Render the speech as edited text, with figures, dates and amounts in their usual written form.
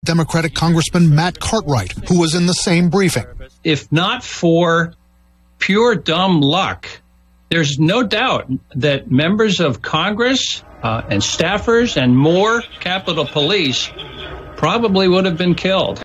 Democratic Congressman Matt Cartwright, who was in the same briefing. If not for pure dumb luck, there's no doubt that members of Congress and staffers and more Capitol Police probably would have been killed.